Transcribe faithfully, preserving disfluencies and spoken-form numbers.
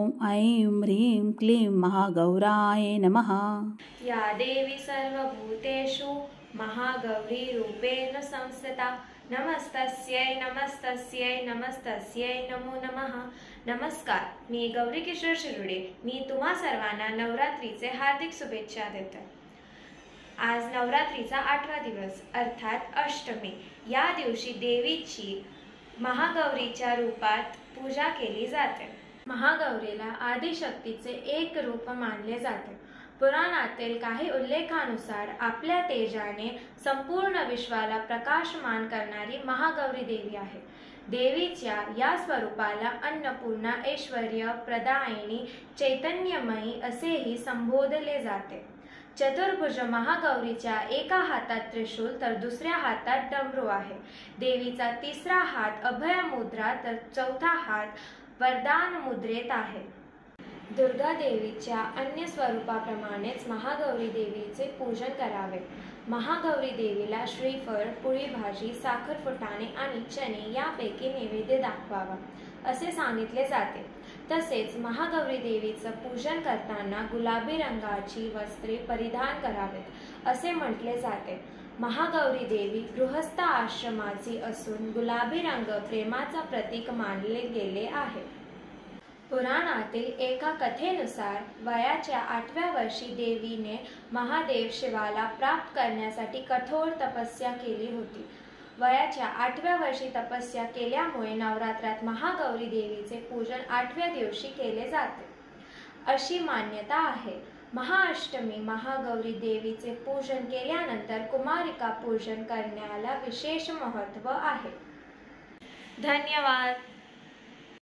ओम ऐं ह्रीं क्लीं महागौराय नमः। या देवी सर्वभूतेषु महागौरीरूपेण संस्थिता नमस्तस्यै नमस्तस्यै नमस्तस्यै नमो नमः। नमस्कार, मी गौरी किशोर शिरुडे। मी तुम्हा सर्वांना नवरात्रीचे हार्दिक शुभेच्छा देते। आज नवरात्रीचा आठवा दिवस अर्थात अष्टमी। या दिवशी देवीची महागौरीच्या रूपात पूजा केली जाते। महागौरीला आदिशक्तीचे एक रूप मानले जाते। पुराणातील काही उल्लेखानुसार आपल्या तेजाने संपूर्ण विश्वाला प्रकाशमान करणारी महागौरी देवी आहे। देवीच्या या स्वरूपाला अन्नपूर्णा, ऐश्वर्य प्रदायिनी, चैतन्यमयी असेही संबोधले जाते। चतुर्भुज महागौरीच्या एका हातात त्रिशूल तर दुसऱ्या हातात डमरू आहे। देवीचा तिसरा हात अभय मुद्रा तर चौथा हात वरदान मुद्रेत आहे। दुर्गा देवीच्या अन्य स्वरूपाप्रमाणेच महागौरी देवीचे पूजन करावे। महागौरी देवीला श्रीफळ, पोळी भाजी, साखर फुटाणे आणि चणे यापैकी नैवेद्य दाखवावा असे सांगितले जाते। तसेच महागौरी देवीचं पूजन करताना गुलाबी रंगाची वस्त्रे परिधान करावेत असे म्हटले जाते। महागौरी देवी गृहस्थ आश्रमाची असून गुलाबी रंग प्रेमाचा प्रतीक मानले गेले आहे। पुराणातील एका कथेनुसार वयाच्या आठव्या वर्षी देवीने महादेव शिवाला प्राप्त करण्यासाठी कठोर तपस्या केली होती। वयाच्या आठव्या वर्षी तपस्या केल्यामुळे नवरात्रात महागौरी देवीचे पूजन आठव्या दिवशी केले जाते अशी मान्यता आहे। महाअष्टमी महागौरी देवीचे पूजन केल्यानंतर कुमारिका पूजन करण्याला विशेष महत्त्व आहे। धन्यवाद।